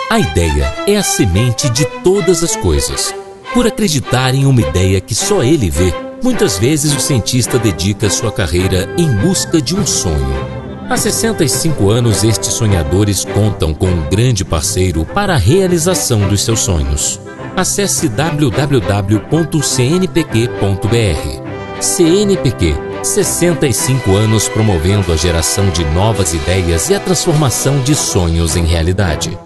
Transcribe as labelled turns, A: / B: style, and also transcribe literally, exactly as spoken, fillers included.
A: A ideia é a semente de todas as coisas. Por acreditar em uma ideia que só ele vê, muitas vezes o cientista dedica sua carreira em busca de um sonho. Há sessenta e cinco anos, estes sonhadores contam com um grande parceiro para a realização dos seus sonhos. Acesse w w w ponto c n p q ponto b r. C N P q, sessenta e cinco anos promovendo a geração de novas ideias e a transformação de sonhos em realidade.